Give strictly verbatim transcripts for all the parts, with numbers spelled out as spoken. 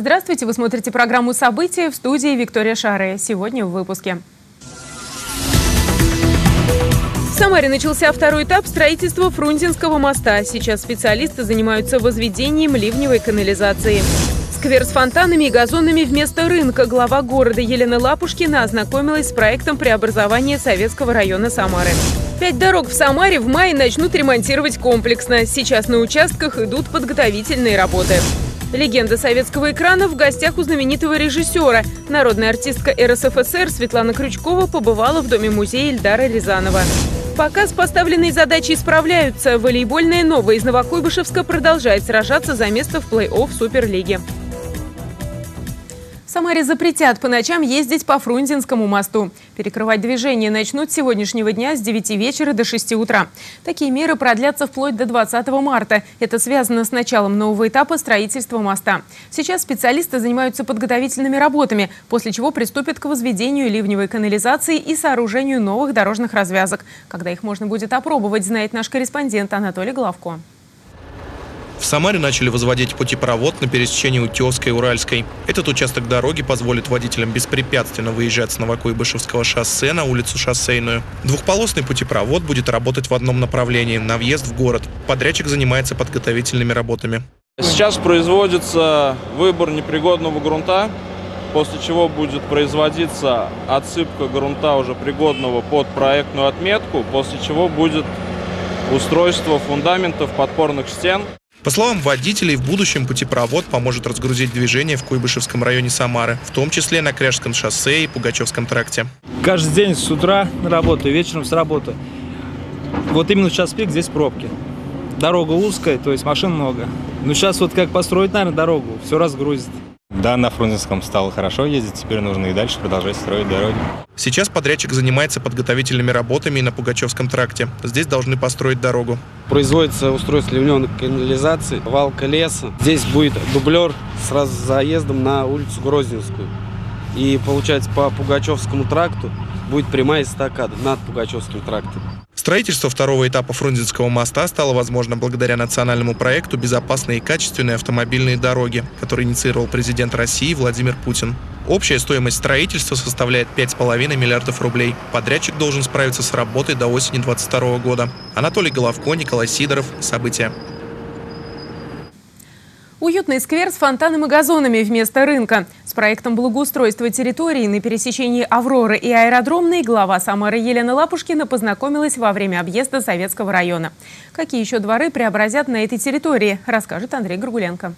Здравствуйте, вы смотрите программу «События», в студии Виктория Шаре. Сегодня в выпуске. В Самаре начался второй этап строительства Фрунзенского моста. Сейчас специалисты занимаются возведением ливневой канализации. Сквер с фонтанами и газонами вместо рынка. Глава города Елена Лапушкина ознакомилась с проектом преобразования Советского района Самары. Пять дорог в Самаре в мае начнут ремонтировать комплексно. Сейчас на участках идут подготовительные работы. Легенда советского экрана в гостях у знаменитого режиссера. Народная артистка эр эс эф эс эр Светлана Крючкова побывала в доме-музея Ильдара Рязанова. Пока с поставленной задачей справляются, волейбольная «Нова» из Новокуйбышевска продолжает сражаться за место в плей-офф Суперлиги. В Самаре запретят по ночам ездить по Фрунзенскому мосту. Перекрывать движение начнут с сегодняшнего дня с девяти вечера до шести утра. Такие меры продлятся вплоть до двадцатого марта. Это связано с началом нового этапа строительства моста. Сейчас специалисты занимаются подготовительными работами, после чего приступят к возведению ливневой канализации и сооружению новых дорожных развязок. Когда их можно будет опробовать, знает наш корреспондент Анатолий Головко. В Самаре начали возводить путепровод на пересечении Утесской и Уральской. Этот участок дороги позволит водителям беспрепятственно выезжать с Новокуйбышевского шоссе на улицу Шоссейную. Двухполосный путепровод будет работать в одном направлении – на въезд в город. Подрядчик занимается подготовительными работами. Сейчас производится выбор непригодного грунта, после чего будет производиться отсыпка грунта уже пригодного под проектную отметку, после чего будет устройство фундаментов подпорных стен. По словам водителей, в будущем путепровод поможет разгрузить движение в Куйбышевском районе Самары, в том числе на Кряжском шоссе и Пугачевском тракте. Каждый день с утра на работу, вечером с работы. Вот именно в час пик здесь пробки. Дорога узкая, то есть машин много. Но сейчас вот как построить, наверное, дорогу, все разгрузит. Да, на Фрунзенском стало хорошо ездить, теперь нужно и дальше продолжать строить дороги. Сейчас подрядчик занимается подготовительными работами и на Пугачевском тракте. Здесь должны построить дорогу. Производится устройство ливневой канализации, валка леса. Здесь будет дублер сразу с заездом на улицу Грозненскую. И получается по Пугачевскому тракту будет прямая эстакада над Пугачевским трактом. Строительство второго этапа Фрунзенского моста стало возможно благодаря национальному проекту «Безопасные и качественные автомобильные дороги», который инициировал президент России Владимир Путин. Общая стоимость строительства составляет пять с половиной миллиардов рублей. Подрядчик должен справиться с работой до осени двадцать второго года. Анатолий Головко, Николай Сидоров. События. Уютный сквер с фонтаном и газонами вместо рынка. С проектом благоустройства территории на пересечении Авроры и Аэродромной глава Самары Елена Лапушкина познакомилась во время объезда Советского района. Какие еще дворы преобразят на этой территории, расскажет Андрей Горгуленко.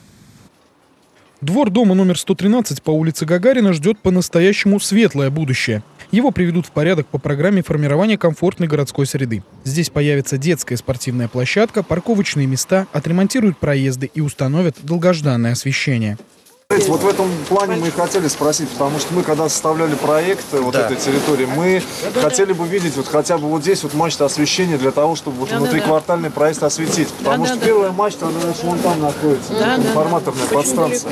Двор дома номер сто тринадцать по улице Гагарина ждет по-настоящему светлое будущее. Его приведут в порядок по программе формирования комфортной городской среды. Здесь появится детская спортивная площадка, парковочные места, отремонтируют проезды и установят долгожданное освещение. Вот в этом плане мы и хотели спросить, потому что мы, когда составляли проект вот да. этой территории, мы да, хотели бы видеть вот хотя бы вот здесь вот мачта освещения для того, чтобы вот да, внутриквартальный да. проезд осветить. Потому да, что да, первая да. мачта, она вон там находится, да, информаторная да. подстанция.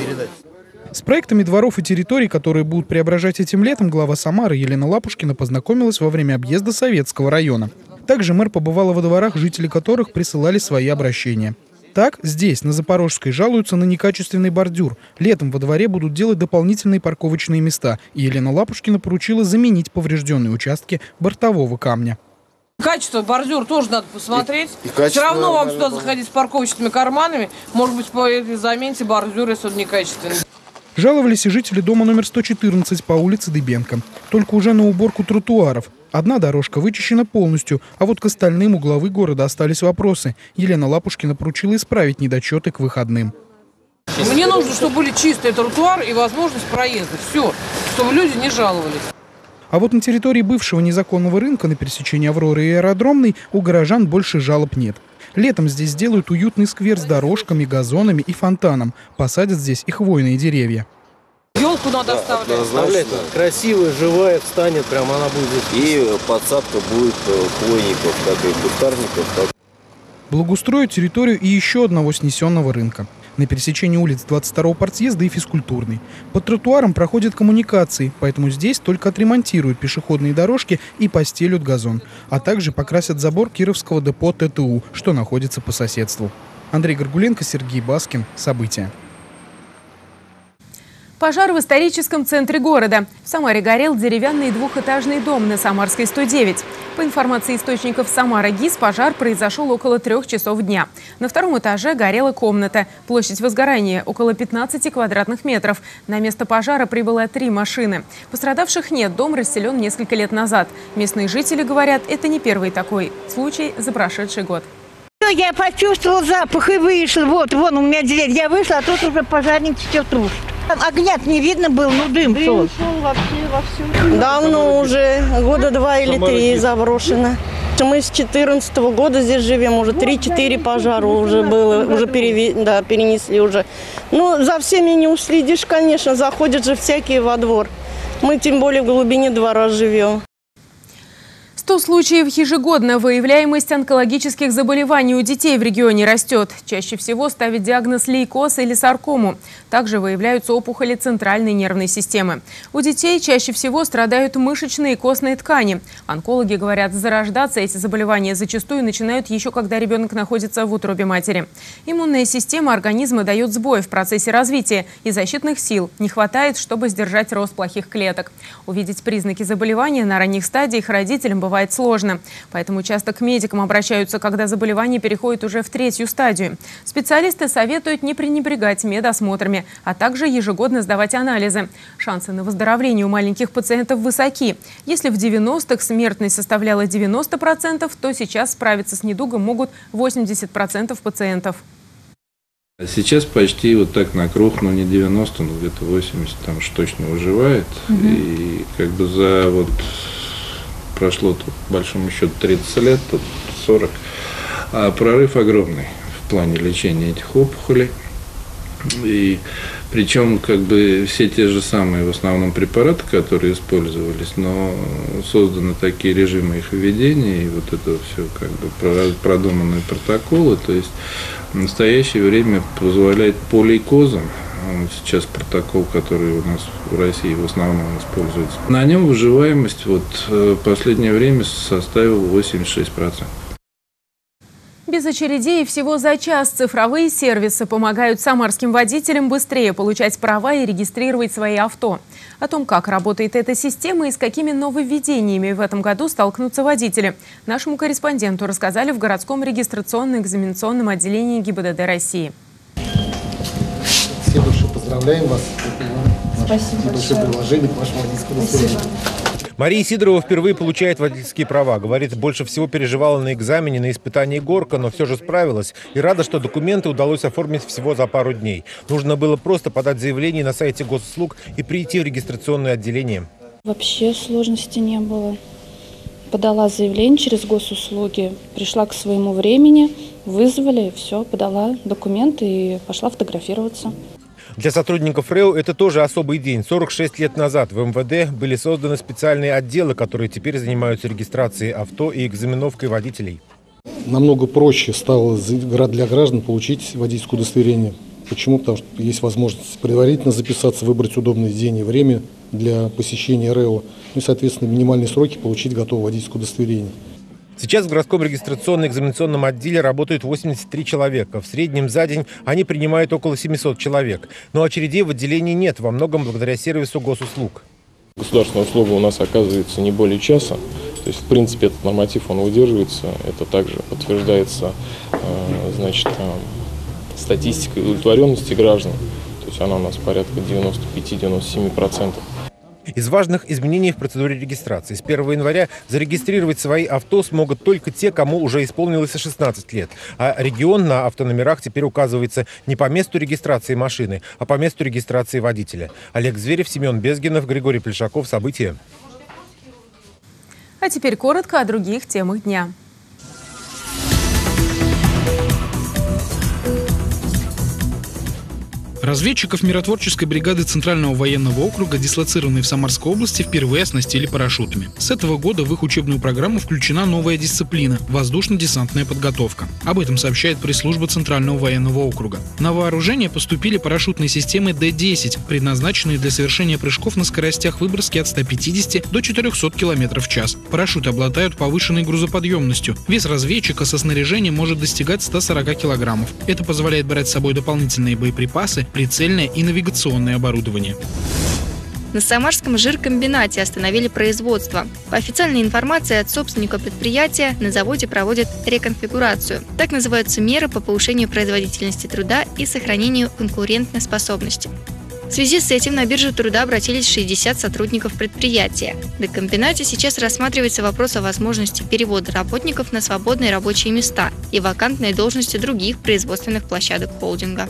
С проектами дворов и территорий, которые будут преображать этим летом, глава Самары Елена Лапушкина познакомилась во время объезда Советского района. Также мэр побывала во дворах, жители которых присылали свои обращения. Так, здесь, на Запорожской, жалуются на некачественный бордюр. Летом во дворе будут делать дополнительные парковочные места. И Елена Лапушкина поручила заменить поврежденные участки бортового камня. Качество бордюр тоже надо посмотреть. И, и Все равно вам сюда заходить с парковочными карманами. Может быть, по этой замене бордюр, если он некачественный. Жаловались и жители дома номер сто четырнадцать по улице Дыбенко. Только уже на уборку тротуаров. Одна дорожка вычищена полностью, а вот к остальным у главы города остались вопросы. Елена Лапушкина поручила исправить недочеты к выходным. Мне нужно, чтобы были чистые тротуары и возможность проезда. Все, чтобы люди не жаловались. А вот на территории бывшего незаконного рынка на пересечении Авроры и Аэродромной у горожан больше жалоб нет. Летом здесь сделают уютный сквер с дорожками, газонами и фонтаном. Посадят здесь и хвойные деревья. Елку надо да, оставлять. оставлять. Красивая, живая, встанет, прямо она будет здесь. И подсадка будет хвойников, как и кустарников. Так. Благоустроят территорию и еще одного снесенного рынка. На пересечении улиц двадцать второго партсъезда и Физкультурной. По тротуарам проходят коммуникации, поэтому здесь только отремонтируют пешеходные дорожки и постелют газон. А также покрасят забор Кировского депо тэ тэ у, что находится по соседству. Андрей Горгуленко, Сергей Баскин. События. Пожар в историческом центре города. В Самаре горел деревянный двухэтажный дом на Самарской сто девять. По информации источников Самара ГИС, пожар произошел около трех часов дня. На втором этаже горела комната. Площадь возгорания около пятнадцати квадратных метров. На место пожара прибыло три машины. Пострадавших нет, дом расселен несколько лет назад. Местные жители говорят, это не первый такой случай за прошедший год. Я почувствовал запах и вышел. Вот, вон у меня дверь. Я вышла, а тут уже пожарник все тушит. Огня не видно было, ну дым шел. вообще во всем. Давно уже, года два или три заброшено. Мы с четырнадцатого года здесь живем, уже три-четыре пожара уже было, уже переве... да, перенесли уже. Ну, за всеми не уследишь, конечно, заходят же всякие во двор. Мы тем более в глубине двора живем. сто случаев ежегодно. Выявляемость онкологических заболеваний у детей в регионе растет. Чаще всего ставят диагноз лейкоз или саркому. Также выявляются опухоли центральной нервной системы. У детей чаще всего страдают мышечные и костные ткани. Онкологи говорят, зарождаться эти заболевания зачастую начинают еще когда ребенок находится в утробе матери. Иммунная система организма дает сбой в процессе развития, и защитных сил не хватает, чтобы сдержать рост плохих клеток. Увидеть признаки заболевания на ранних стадиях родителям бывает бывает сложно. Поэтому часто к медикам обращаются, когда заболевание переходит уже в третью стадию. Специалисты советуют не пренебрегать медосмотрами, а также ежегодно сдавать анализы. Шансы на выздоровление у маленьких пациентов высоки. Если в девяностых смертность составляла девяносто процентов, то сейчас справиться с недугом могут восемьдесят процентов пациентов. Сейчас почти вот так на круг, ну не девяносто, но где-то восемьдесят там уж точно выживает. Угу. И как бы за вот прошло тут, по большому счету, тридцать лет, тут сорок. А прорыв огромный в плане лечения этих опухолей. И причем как бы все те же самые в основном препараты, которые использовались, но созданы такие режимы их введения, и вот это все как бы продуманные протоколы. То есть в настоящее время позволяет по лейкозам, сейчас протокол, который у нас в России в основном используется, на нем выживаемость вот в последнее время составила восемьдесят шесть процентов. Без очередей всего за час цифровые сервисы помогают самарским водителям быстрее получать права и регистрировать свои авто. О том, как работает эта система и с какими нововведениями в этом году столкнутся водители, нашему корреспонденту рассказали в городском регистрационно-экзаменационном отделении ГИБДД России. Все большое поздравляем вас. Спасибо большое приложение к вашему водительскому удостоверению. Мария Сидорова впервые получает водительские права. Говорит, больше всего переживала на экзамене, на испытании горка, но все же справилась. И рада, что документы удалось оформить всего за пару дней. Нужно было просто подать заявление на сайте госуслуг и прийти в регистрационное отделение. Вообще сложности не было. Подала заявление через госуслуги, пришла к своему времени, вызвали, все, подала документы и пошла фотографироваться. Для сотрудников РЭО это тоже особый день. сорок шесть лет назад в эм вэ дэ были созданы специальные отделы, которые теперь занимаются регистрацией авто и экзаменовкой водителей. Намного проще стало для граждан получить водительское удостоверение. Почему? Потому что есть возможность предварительно записаться, выбрать удобный день и время для посещения РЭО. Ну и, соответственно, минимальные сроки получить готовое водительское удостоверение. Сейчас в городском регистрационно-экзаменационном отделе работают восемьдесят три человека. В среднем за день они принимают около семисот человек. Но очередей в отделении нет, во многом благодаря сервису госуслуг. Государственная услуга у нас оказывается не более часа. То есть, в принципе, этот норматив, он выдерживается. Это также подтверждается, значит, статистикой удовлетворенности граждан. То есть она у нас порядка девяноста пяти — девяноста семи процентов. Из важных изменений в процедуре регистрации. С первого января зарегистрировать свои авто смогут только те, кому уже исполнилось шестнадцать лет. А регион на автономерах теперь указывается не по месту регистрации машины, а по месту регистрации водителя. Олег Зверев, Семен Безгинов, Григорий Плешаков. События. А теперь коротко о других темах дня. Разведчиков миротворческой бригады Центрального военного округа, дислоцированной в Самарской области, впервые оснастили парашютами. С этого года в их учебную программу включена новая дисциплина – воздушно-десантная подготовка. Об этом сообщает пресс-служба Центрального военного округа. На вооружение поступили парашютные системы Дэ десять, предназначенные для совершения прыжков на скоростях выброски от ста пятидесяти до четырёхсот километров в час. Парашюты обладают повышенной грузоподъемностью. Вес разведчика со снаряжением может достигать ста сорока килограммов. Это позволяет брать с собой дополнительные боеприпасы при прицельное и навигационное оборудование. На Самарском жиркомбинате остановили производство. По официальной информации от собственника предприятия, на заводе проводят реконфигурацию. Так называются меры по повышению производительности труда и сохранению конкурентоспособности. В связи с этим на биржу труда обратились шестьдесят сотрудников предприятия. На комбинате сейчас рассматривается вопрос о возможности перевода работников на свободные рабочие места и вакантные должности других производственных площадок холдинга.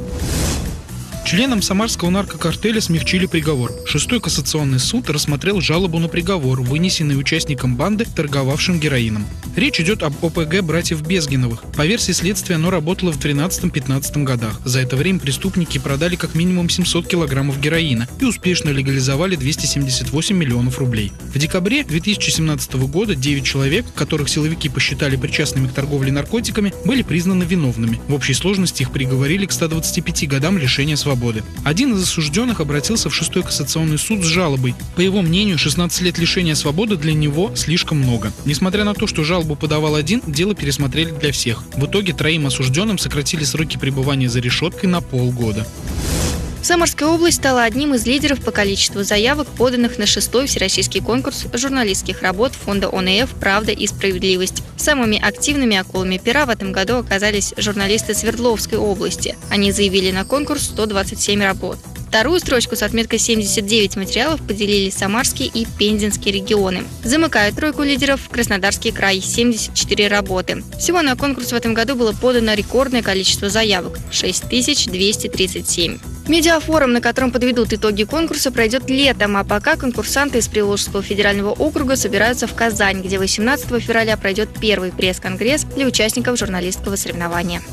Членам самарского наркокартеля смягчили приговор. Шестой кассационный суд рассмотрел жалобу на приговор, вынесенный участникам банды, торговавшим героином. Речь идет об ОПГ братьев Безгиновых. По версии следствия, оно работало в тринадцатом-пятнадцатом годах. За это время преступники продали как минимум семьсот килограммов героина и успешно легализовали двести семьдесят восемь миллионов рублей. В декабре две тысячи семнадцатого года девять человек, которых силовики посчитали причастными к торговле наркотиками, были признаны виновными. В общей сложности их приговорили к ста двадцати пяти годам лишения свободы. Один из осужденных обратился в шестой кассационный суд с жалобой. По его мнению, шестнадцать лет лишения свободы для него слишком много. Несмотря на то, что жалобу подавал один, дело пересмотрели для всех. В итоге троим осужденным сократили сроки пребывания за решеткой на полгода. Самарская область стала одним из лидеров по количеству заявок, поданных на шестой всероссийский конкурс журналистских работ фонда О Н Ф «Правда и справедливость». Самыми активными акулами пера в этом году оказались журналисты Свердловской области. Они заявили на конкурс сто двадцать семь работ. Вторую строчку с отметкой семьдесят девять материалов поделили Самарский и Пензенский регионы. Замыкают тройку лидеров Краснодарский край – семьдесят четыре работы. Всего на конкурс в этом году было подано рекордное количество заявок – шесть тысяч двести тридцать семь. Медиафорум, на котором подведут итоги конкурса, пройдет летом, а пока конкурсанты из Приволжского федерального округа собираются в Казань, где восемнадцатого февраля пройдет первый пресс-конгресс для участников журналистского соревнования.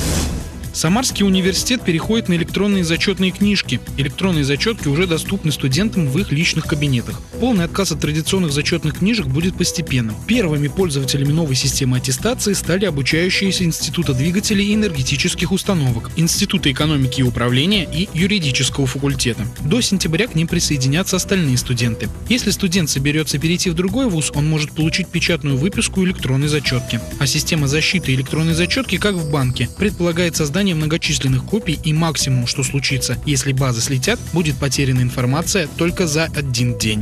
Самарский университет переходит на электронные зачетные книжки. Электронные зачетки уже доступны студентам в их личных кабинетах. Полный отказ от традиционных зачетных книжек будет постепенным. Первыми пользователями новой системы аттестации стали обучающиеся Института двигателей и энергетических установок, Института экономики и управления и юридического факультета. До сентября к ним присоединятся остальные студенты. Если студент соберется перейти в другой вуз, он может получить печатную выписку электронной зачетки. А система защиты электронной зачетки, как в банке, предполагает создание многочисленных копий, и максимум, что случится, если базы слетят, будет потеряна информация только за один день.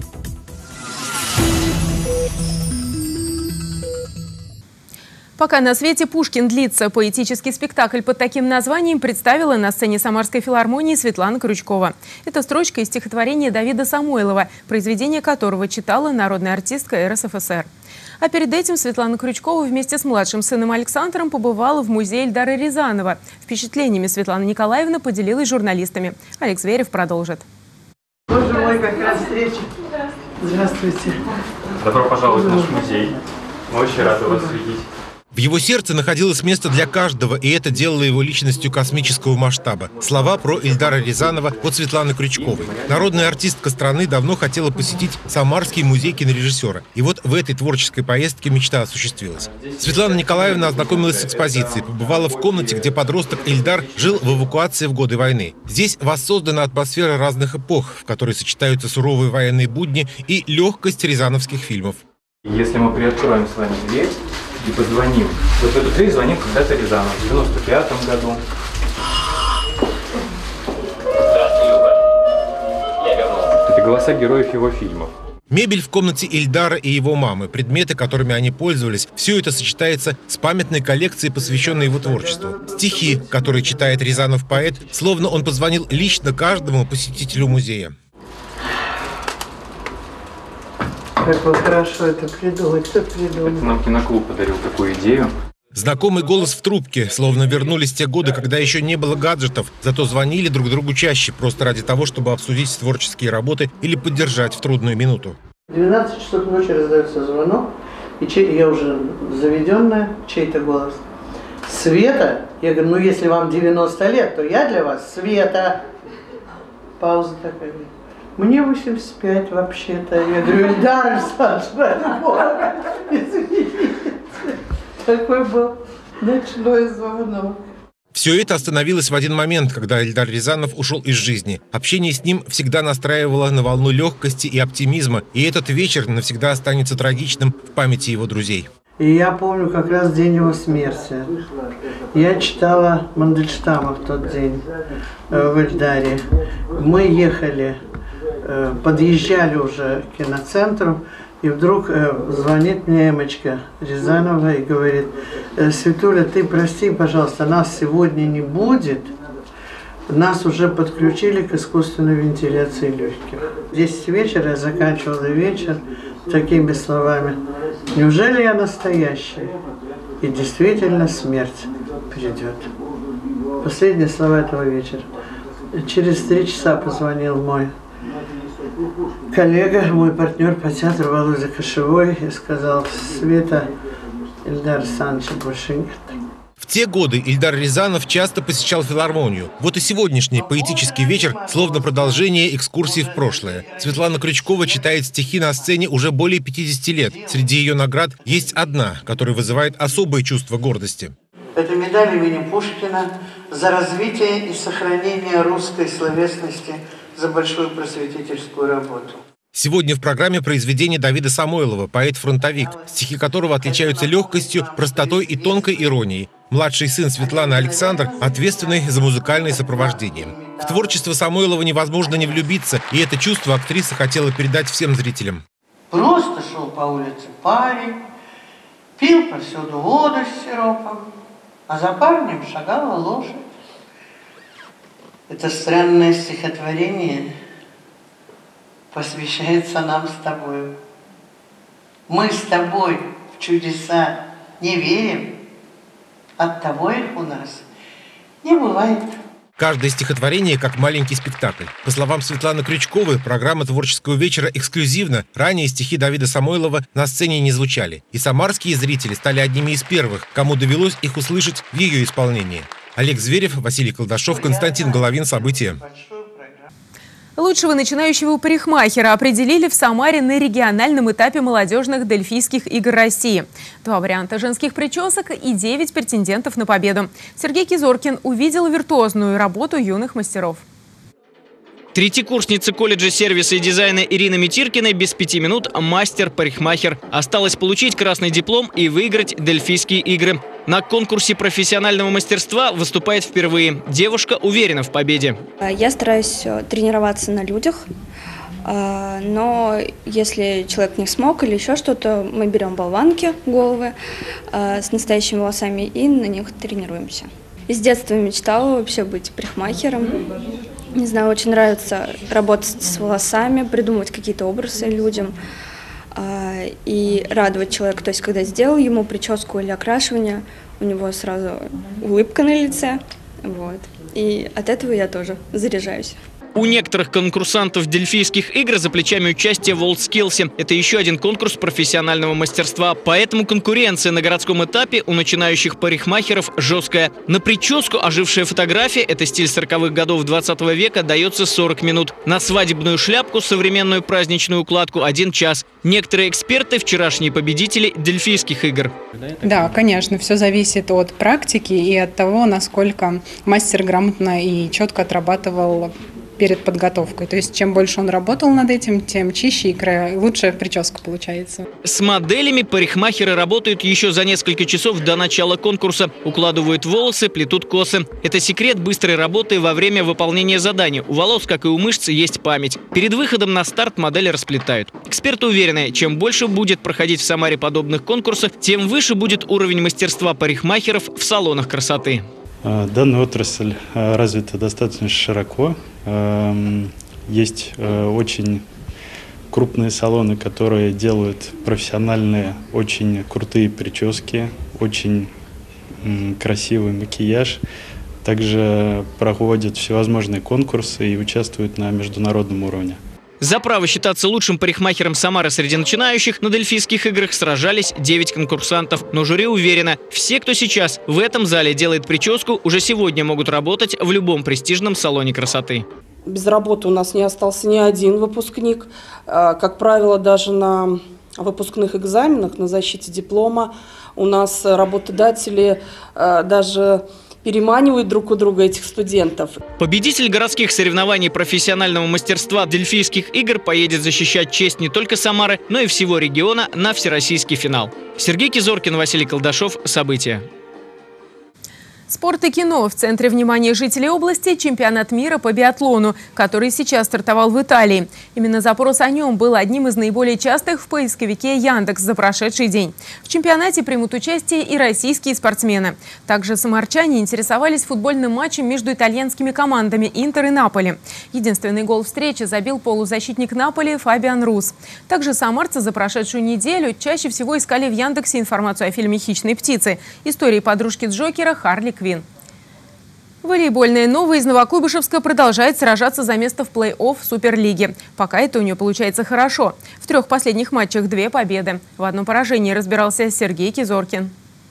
Пока на свете Пушкин длится, поэтический спектакль под таким названием представила на сцене Самарской филармонии Светлана Крючкова. Это строчка из стихотворения Давида Самойлова, произведение которого читала народная артистка Эр Эс Эф Эс Эр. А перед этим Светлана Крючкова вместе с младшим сыном Александром побывала в музее Ильдара Рязанова. Впечатлениями Светлана Николаевна поделилась с журналистами. Алекс Зверев продолжит. Боже мой, какая встреча. Здравствуйте. Добро пожаловать в наш музей. Мы очень рады вас видеть. В его сердце находилось место для каждого, и это делало его личностью космического масштаба. Слова про Ильдара Рязанова от Светланы Крючковой. Народная артистка страны давно хотела посетить Самарский музей кинорежиссера. И вот в этой творческой поездке мечта осуществилась. Светлана Николаевна ознакомилась с экспозицией, побывала в комнате, где подросток Ильдар жил в эвакуации в годы войны. Здесь воссоздана атмосфера разных эпох, в которой сочетаются суровые военные будни и легкость рязановских фильмов. Если мы приоткроем с вами дверь и позвоним, вот в эту дверь звонил когда-то Рязанов в девяносто пятом году. Здравствуй, Люба. Я вернулся. Это голоса героев его фильмов. Мебель в комнате Ильдара и его мамы, предметы, которыми они пользовались, все это сочетается с памятной коллекцией, посвященной его творчеству. Стихи, которые читает Рязанов поэт, словно он позвонил лично каждому посетителю музея. Как вы хорошо это придумали, кто придумал? Это нам киноклуб подарил такую идею. Знакомый голос в трубке, словно вернулись те годы, когда еще не было гаджетов, зато звонили друг другу чаще, просто ради того, чтобы обсудить творческие работы или поддержать в трудную минуту. В двенадцать часов ночи раздается звонок, и чей, я уже заведенная, чей-то голос. Света? Я говорю, ну если вам девяносто лет, то я для вас Света. Пауза такая. Мне восемьдесят пять вообще-то. Я говорю, Ильдар Александрович, извините. Такой был ночной звонок. Все это остановилось в один момент, когда Ильдар Рязанов ушел из жизни. Общение с ним всегда настраивало на волну легкости и оптимизма, и этот вечер навсегда останется трагичным в памяти его друзей. И я помню как раз день его смерти. Я читала Мандельштама в тот день э, в Эльдаре. Мы ехали, э, подъезжали уже к киноцентру, и вдруг э, звонит мне Эмочка Рязанова и говорит: «Светуля, ты прости, пожалуйста, нас сегодня не будет. Нас уже подключили к искусственной вентиляции легких». В десять вечера я заканчивала вечер такими словами: «Неужели я настоящий? И действительно смерть придет». Последние слова этого вечера. Через три часа позвонил мой коллега, мой партнер по театру Володя Кошевой и сказал: «Света, Ильдар Александровича больше нет». В те годы Ильдар Рязанов часто посещал филармонию. Вот и сегодняшний поэтический вечер словно продолжение экскурсии в прошлое. Светлана Крючкова читает стихи на сцене уже более пятидесяти лет. Среди ее наград есть одна, которая вызывает особое чувство гордости. Это медаль имени Пушкина за развитие и сохранение русской словесности, за большую просветительскую работу. Сегодня в программе произведение Давида Самойлова, поэт-фронтовик, стихи которого отличаются легкостью, простотой и тонкой иронией. Младший сын Светланы Александр, ответственный за музыкальное сопровождение. В творчество Самойлова невозможно не влюбиться, и это чувство актриса хотела передать всем зрителям. Просто шел по улице парень, пил повсюду воду с сиропом, а за парнем шагала лошадь. Это странное стихотворение посвящается нам с тобой. Мы с тобой в чудеса не верим, оттого их у нас не бывает. Каждое стихотворение как маленький спектакль. По словам Светланы Крючковой, программа творческого вечера эксклюзивна. Ранее стихи Давида Самойлова на сцене не звучали. И самарские зрители стали одними из первых, кому довелось их услышать в ее исполнении. Олег Зверев, Василий Колдашов, Константин Головин. События. Лучшего начинающего парикмахера определили в Самаре на региональном этапе молодежных Дельфийских игр России. Два варианта женских причесок и девять претендентов на победу. Сергей Кизоркин увидел виртуозную работу юных мастеров. Третьекурсница колледжа сервиса и дизайна Ирина Митиркина без пяти минут мастер-парикмахер. Осталось получить красный диплом и выиграть Дельфийские игры. На конкурсе профессионального мастерства выступает впервые. Девушка уверена в победе. Я стараюсь тренироваться на людях, но если человек не смог или еще что-то, мы берем болванки, головы с настоящими волосами и на них тренируемся. С детства мечтала вообще быть парикмахером. Не знаю, очень нравится работать с волосами, придумывать какие-то образы людям и радовать человека. То есть, когда сделал ему прическу или окрашивание, у него сразу улыбка на лице. Вот. И от этого я тоже заряжаюсь. У некоторых конкурсантов Дельфийских игр за плечами участие в WorldSkills. Это еще один конкурс профессионального мастерства. Поэтому конкуренция на городском этапе у начинающих парикмахеров жесткая. На прическу ожившая фотография, это стиль сороковых годов двадцатого века, дается сорок минут. На свадебную шляпку, современную праздничную укладку – один час. Некоторые эксперты – вчерашние победители Дельфийских игр. Да, конечно, все зависит от практики и от того, насколько мастер грамотно и четко отрабатывал перед подготовкой. То есть, чем больше он работал над этим, тем чище и лучшая прическа получается. С моделями парикмахеры работают еще за несколько часов до начала конкурса. Укладывают волосы, плетут косы. Это секрет быстрой работы во время выполнения задания. У волос, как и у мышц, есть память. Перед выходом на старт модели расплетают. Эксперты уверены, чем больше будет проходить в Самаре подобных конкурсов, тем выше будет уровень мастерства парикмахеров в салонах красоты. Данная отрасль развита достаточно широко. Есть очень крупные салоны, которые делают профессиональные, очень крутые прически, очень красивый макияж. Также проводят всевозможные конкурсы и участвуют на международном уровне. За право считаться лучшим парикмахером Самары среди начинающих на Дельфийских играх сражались девять конкурсантов. Но жюри уверено, все, кто сейчас в этом зале делает прическу, уже сегодня могут работать в любом престижном салоне красоты. Без работы у нас не остался ни один выпускник. Как правило, даже на выпускных экзаменах, на защите диплома у нас работодатели даже переманивают друг у друга этих студентов. Победитель городских соревнований профессионального мастерства Дельфийских игр поедет защищать честь не только Самары, но и всего региона на всероссийский финал. Сергей Кизоркин, Василий Колдашов. События. Спорт и кино. В центре внимания жителей области чемпионат мира по биатлону, который сейчас стартовал в Италии. Именно запрос о нем был одним из наиболее частых в поисковике Яндекс за прошедший день. В чемпионате примут участие и российские спортсмены. Также самарчане интересовались футбольным матчем между итальянскими командами «Интер» и «Наполи». Единственный гол встречи забил полузащитник «Наполи» Фабиан Рус. Также самарцы за прошедшую неделю чаще всего искали в Яндексе информацию о фильме «Хищные птицы», истории подружки Джокера Харли Квинн. Волейбольная «Нова» из Новокуйбышевска продолжает сражаться за место в плей-офф Суперлиги. Пока это у нее получается хорошо. В трех последних матчах две победы. В одном поражении разбирался Сергей Кизоркин.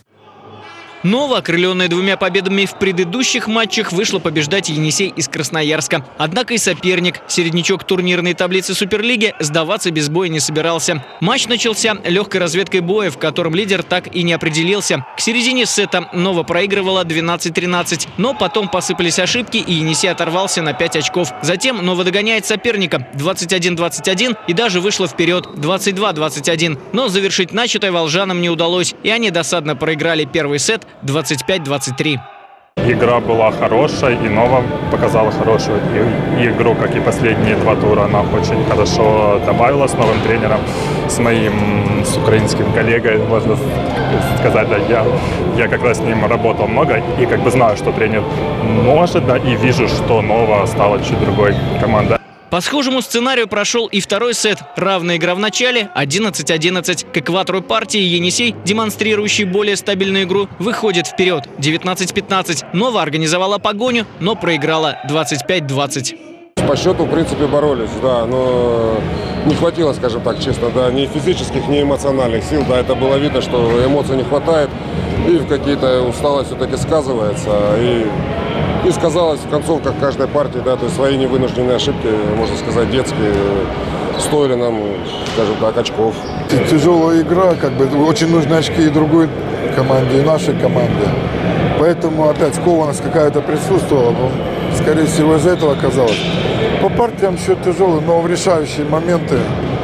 «Нова», окрыленная двумя победами в предыдущих матчах, вышла побеждать Енисей из Красноярска. Однако и соперник, середнячок турнирной таблицы Суперлиги, сдаваться без боя не собирался. Матч начался легкой разведкой боя, в котором лидер так и не определился. К середине сета «Нова» проигрывала двенадцать тринадцать, но потом посыпались ошибки, и Енисей оторвался на пять очков. Затем «Нова» догоняет соперника двадцать один двадцать один и даже вышла вперед двадцать два двадцать один. Но завершить начатое волжанам не удалось, и они досадно проиграли первый сет двадцать пять двадцать три. Игра была хорошая, и «Нова» показала хорошую игру, как и последние два тура. Она очень хорошо добавила с новым тренером, с моим, с украинским коллегой, можно сказать. Да, я, я как раз с ним работал много и как бы знаю, что тренер может, да, и вижу, что «Нова» стала чуть другой командой. По схожему сценарию прошел и второй сет. Равная игра в начале одиннадцать одиннадцать. К экватору партии Енисей, демонстрирующий более стабильную игру, выходит вперед девятнадцать пятнадцать. «Нова» организовала погоню, но проиграла двадцать пять двадцать. По счету, в принципе, боролись, да, но не хватило, скажем так, честно, да, ни физических, ни эмоциональных сил, да, это было видно, что эмоций не хватает, и в какие-то усталость все-таки сказывается, и, и сказалось в концовках каждой партии, да, то есть свои невынужденные ошибки, можно сказать, детские, стоили нам, скажем так, очков. Тяжелая игра, как бы, очень нужны очки и другой команде, и нашей команде, поэтому опять скованность какая-то присутствовала, но, скорее всего, из-за этого оказалось. По партиям счет тяжелый, но в решающие моменты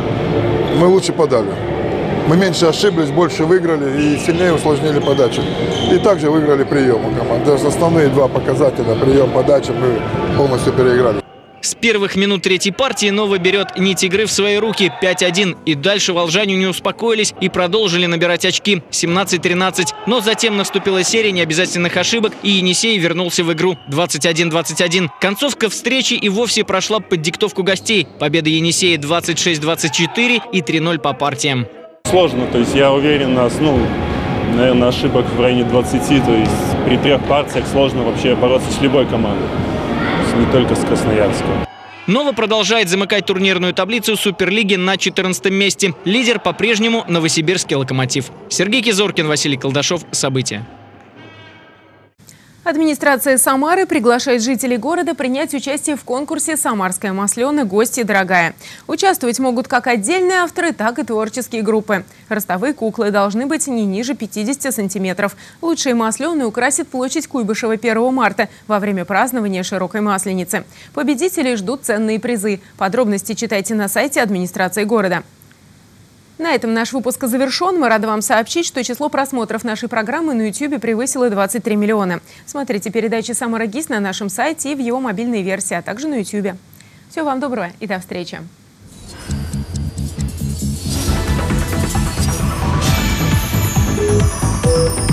мы лучше подали. Мы меньше ошиблись, больше выиграли и сильнее усложнили подачу. И также выиграли прием у команды. Основные два показателя, прием, подача, мы полностью переиграли. С первых минут третьей партии «Нова» берет нить игры в свои руки пять один. И дальше волжане не успокоились и продолжили набирать очки семнадцать тринадцать. Но затем наступила серия необязательных ошибок, и Енисей вернулся в игру двадцать один двадцать один. Концовка встречи и вовсе прошла под диктовку гостей. Победа Енисея двадцать шесть двадцать четыре и три ноль по партиям. Сложно, то есть я уверен, нас, ну, наверное, ошибок в районе двадцати, то есть при трех партиях сложно вообще бороться с любой командой. Не только с Красноярском. «Нова» продолжает замыкать турнирную таблицу Суперлиги на четырнадцатом месте. Лидер по-прежнему новосибирский «Локомотив». Сергей Кизоркин, Василий Колдашов. События. Администрация Самары приглашает жителей города принять участие в конкурсе «Самарская маслёна. Гости дорогая». Участвовать могут как отдельные авторы, так и творческие группы. Ростовые куклы должны быть не ниже пятидесяти сантиметров. Лучшие маслены украсят площадь Куйбышева первого марта во время празднования Широкой Масленицы. Победителей ждут ценные призы. Подробности читайте на сайте администрации города. На этом наш выпуск завершен. Мы рады вам сообщить, что число просмотров нашей программы на ютубе превысило двадцать три миллиона. Смотрите передачи «Самара ГИС» на нашем сайте и в его мобильной версии, а также на ютубе. Всего вам доброго и до встречи. Thank you.